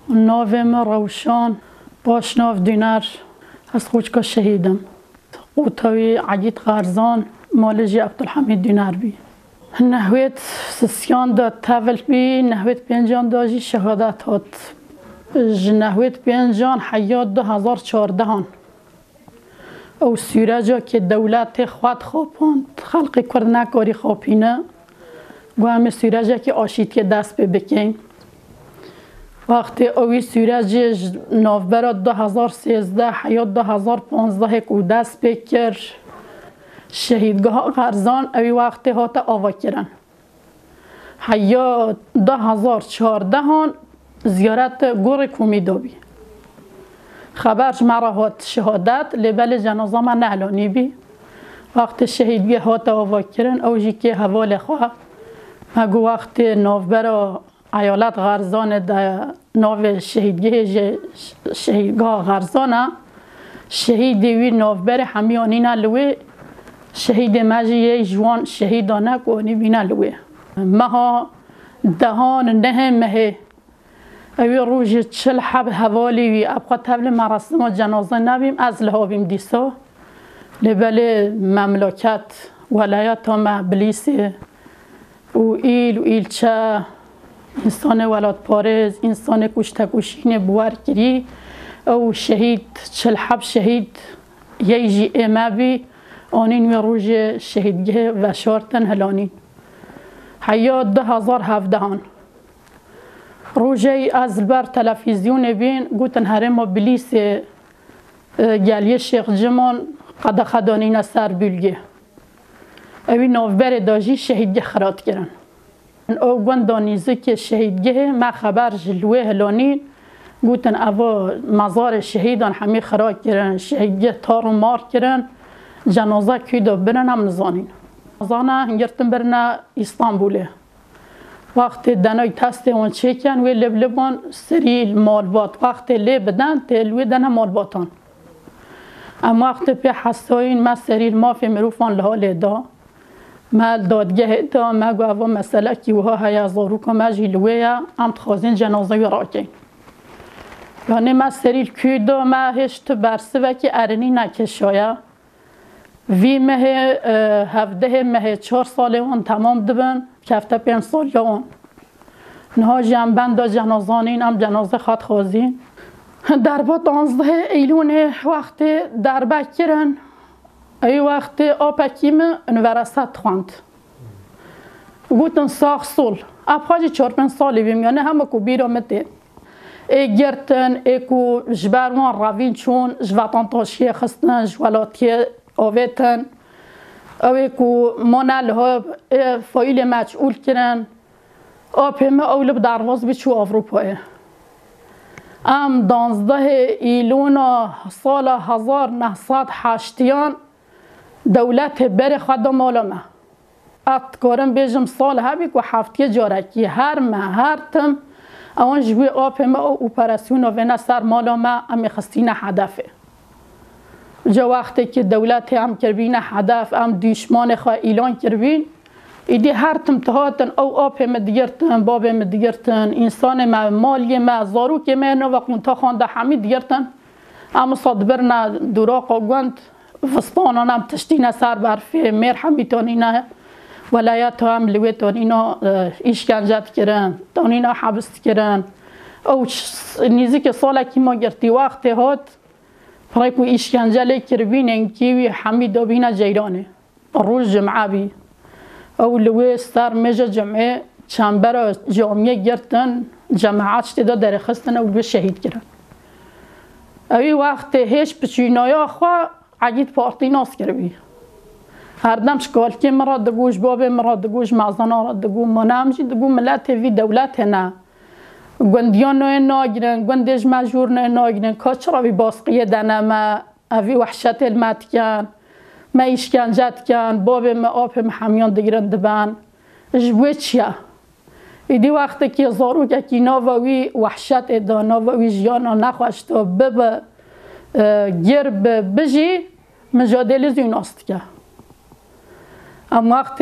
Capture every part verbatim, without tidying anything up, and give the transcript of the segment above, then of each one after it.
ناوم روشان باش ناو دینار از خوچکا شهیدم قوتاوی عگید غرزان مالجی عبدالحمید دینار بی نهویت سسیان داد تول بی نهویت پینجان داجی شهادت هات نهویت پینجان حیات دو هزار چهاردهان او سیرجا که دولت خود خواباند خلق کرد نکاری خوابینه و همه سیرجا که آشید که دست به بکن وقتی اوی سیرج نوبر دو هزار سیزده حیات دو هزار پانزده که دست بکر شهیدگاه غرزان اوی وقتی هات آوا کرن حیات دو هزار چهاردهان زیارت گور کومیدابی خبرش مرا هات شهادت لبل جنازه من نعلانی بی وقت شهیدگاه هات آوا کرن اوجی که حوال خواه مگو وقت نوبر ایالت غرزان در ناو شهیدگاه شهیدگاه غرزانه شهید وی نوبر همیانین لوی شهید مجی جوان شهیدانه کنی بینا لوی مها دهان نه مه اوی روز چل حب حوالی وی ابقا تبل مراسم و جنازه نبیم از لحابیم دیسا لبل مملکت ولایت هم بلیس و ایل و ایل چه انسان ولاد پارز انسان کشته کشین بوار کری او شهید چل حب شهید یه جی ایمه بی آنین و روز شهیدگه و شارتن هلانین حیات ده هزار هفدهان روزی از بر تلفزیون بین گوتن هرم و بلیس گلیه شیخ جمان قد خدانین سر بلگه اوی نوبر داجی شهیدگه خراد کرن او گوند دانیزه که شهیدگه ما خبر جلوه هلانین گوتن اوا مزار شهیدان همی خراد کرن شهیدگه تار و مار کرن جنازه کی دا برن هم نزانین نزانه هنگرتن برن استانبوله وقت دنای تست اون چکن و لب لبان سری مالبات وقت لب بدن تلوی دن مالباتان اما وقت پی حساین ما سری مافی مروفان لحال دا ما دادگه دا ما گو اوا مسئله کی وها هیا زارو که ما جلوه هم تخوازین جنازه و راکین یعنی ما سری کی دا ما هشت برسه و که ارنی نکشایا وی مه هفده مه چهار ساله اون تمام دبن کفته پنج سال یا اون نها جنبند دا جنازانین هم جنازه خط خوازین در با دانزده ایلون وقت در بکرن ای وقت آپکیم انورست خواند گوتن ساخ سال ابخاجی چهار پنج سالی بیم یعنی همه کو بیرامده ای گرتن ای کو جبروان روین چون جواتان تاشیه خستن جوالاتی آویتن اوی کو منال ها فایل مجعول کرن آپیمه اولب درواز بیچو اروپایه ام دانزده ایلونا سال هزار نهصد هشتیان دولت بر خدا مالمه اتکارم بیجم سال هبی که هفتی جارکی هر مه هر تم اون جوی آپیمه او اپراسیون و وینا سر مالمه امی خستین هدفه جا وقتی که دولت هم کربین هدف هم دشمن خواه اعلان کربین ایدی هر تمتهاتن او آب مدگرتن باب مدگرتن انسان ما مالی ما زارو که من و قنتا خانده همه دیگرتن اما صاد برنا دوراق گوند فستانان هم تشتین سر برفه میر همیتانینا ولایت هم لویتانینا ایشکنجت کرن تانینا حبست کرن او نیزی که ساله که ما گرتی وقتی هات برای که ایشکنجه کربین انکیوی حمید دابین جیرانه روز جمعه بی او لوی سر میجه جمعه چنبر جامعه گرتن جماعت شده در خستن او لوی شهید کرن اوی وقت هیچ پچینایا خواه عگید پارتی ناس کربی هر دم شکال که مرا دگوش باب مرا دگوش معزانا را دگو منامجی دگو ملت وی دولت نه گوندیان نوی ناگرن گوندیش مجور نوی ناگرن کچرا وی باسقیه دنه ما اوی وحشت المت کن ما ایشکنجت کن باب ما آب همیان دگرن دبن جبوه چیه ایدی وقتی که زارو که کی ناوی وحشت ادا ناوی جیانا نخواشتا بب گرب بجی مجادله زیناست که ام وقتی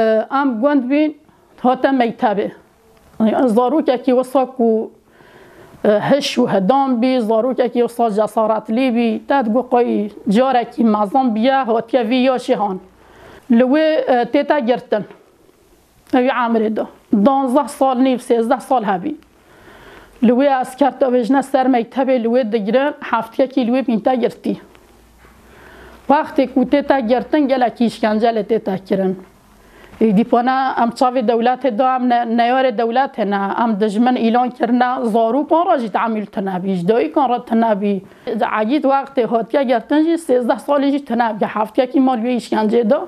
ام گوند بین هاتا میتبه زارو که کی وساکو هش و هدام بی زاروک که استاد جسارت لی بی تاد گو قای جاره کی مازن بیا هاتیا وی یا شهان لوی تیتا گرتن اوی عامره دا دانزده سال نیف سیزده سال هبی لوی اسکر تا وجنه سر مکتب لوی دگرن هفته کی لوی بینتا گرتی وقتی که تیتا گرتن گله کی اشکنجه لی تیتا کرن دیپانا ام چاوی دولت دا ام نیار دولت نه ام دجمن اعلان کرنا زارو کن راجی تعمیل تنابی اجدایی کن را تنابی عجید وقت هاتیا گرتن جی سیزده سالی جی تنابی هفته کی مال وی اشکنجه دا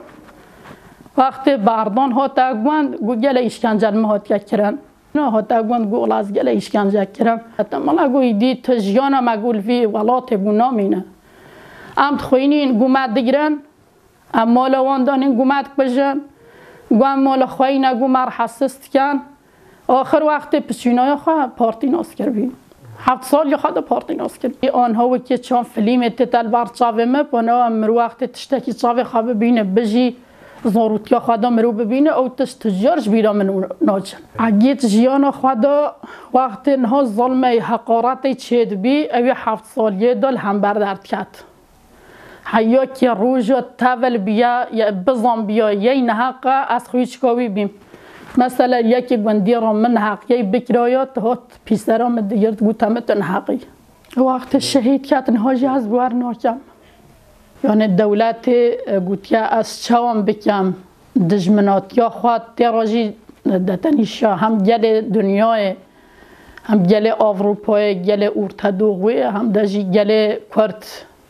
وقت باردان هاتا گوند گو گل اشکنجه ما هاتیا کرن نه هاتا گوند گو الاز گل اشکنجه کرن مالا گوی دی تجیانا مگول وی ولات گو نامینه ام تخوینین گو مد دگرن ام مالا واندانین گو مد بجن گوام مال خواهی نگو مر حسست کن آخر وقت پسینای خواه پارتی ناس کردی هفت سال یا خدا پارتی ناس کردی آنها و که چون فیلم تتل بر چاوه مه پانا امرو وقت تشتکی چاوه خواه ببینه بجی زاروتیا خدا مرو ببینه او تشت تجارش بیرا منو ناچن اگیت جیانا خدا وقت انها ظلمه حقارت چید بی اوی هفت سالیه دل هم بردرد کرد حیا که روز تاول بیا یا بزن بیا یه نحق از خویش کوی بیم مثلا یکی گندی را من حق یه بکرایات هات پیسرام دیگرد گوتمت نحقی وقت شهید کردن هاجی از بوار ناکم یعنی دولت گوتیا از چوام بکم دجمنات یا خواد تراجی دتنیشا هم گل دنیای هم گل اروپای گل ارتدوغوی هم دجی گل کرد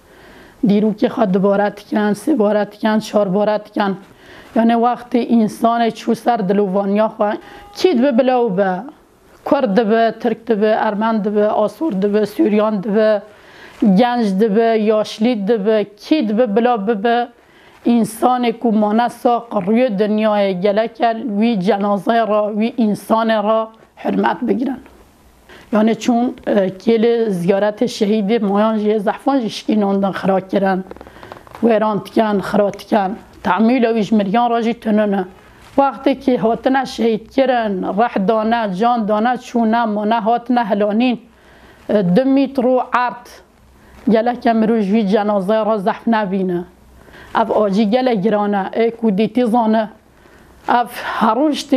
دیرو که خود دوبارت کن سه بارت کن چهار بارت کن یعنی وقتی انسان چو سر دلوانیا خواه کید به بلاو به کرد به ترک به ارمن به آسور به سوریان به گنج به یاشلی به کید به بلا به انسان که منساق روی دنیای گلکل وی جنازه را وی انسان را حرمت بگیرن یعنی چون کل زیارت شهید مایان جه زحفان جشکین آندن خرا کرن ویران تکن خرا تکن تعمیل و اجمریان راجی تنونه وقتی که هاتنه شهید کرن رح دانه جان دانه چونه مانه هاتنه هلانین دو میترو عرض گله که مروجوی جنازه را زحف نبینه اف آجی گله گرانه ای کودیتی زانه اف هروشت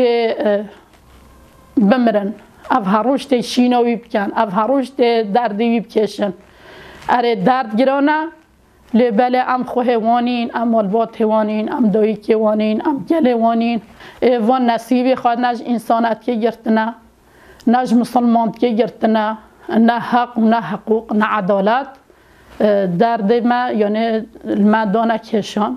بمرن اف هروشت شینوی بکن اف هروشت دردی بکشن اره درد گرانه لبله ام خوه وانین ام مالبات وانین ام دایی که وانین ام گله وانین وان نصیبی خواد نج انسانت که گرتنه نج مسلمان که گرتنه نه حق و نه حقوق نه عدالت درد ما یعنی المدانه کشان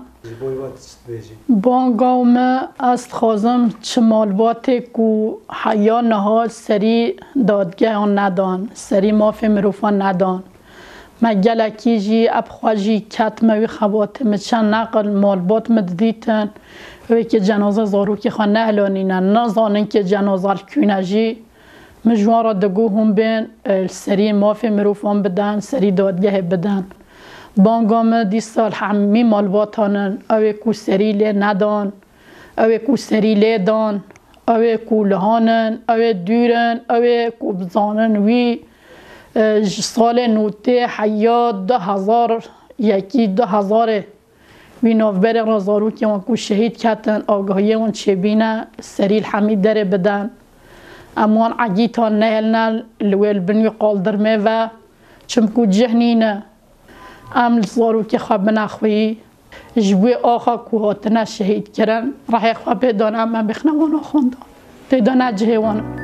بانگام است خوازم چه مالبات کو حیا نهاد سری دادگاه ندان سری مافی مروفان ندان مگلکی جی ابخواجی کتموی خواتم چند نقل مالبات مددیتن وی که جنازه زاروکی خواه نهلانینن نزانن که جنازه الکونجی مجوارا دگو هم بین سری مافی مروفان بدن سری دادگاه بدن بانگام دی سال همی مالباتانن اوی کو سری لی ندان اوی کو سری لی دان اوی کو لهانن اوی دورن اوی کو بزانن وی سال نوته حیات ده هزار یکی ده هزار وی نوبر رازارو که اون کو شهید کتن آگاهی اون چه بینه سری الحمید داره بدن امان عگیتان نهلنا لویل بنوی قالدر میوه چمکو جهنینه ام زارو که خواب نخوی جوی آخا کوهاتنه شهید کرن رح خواب دانم من بخنوان آخوندان تیدانه جهوانم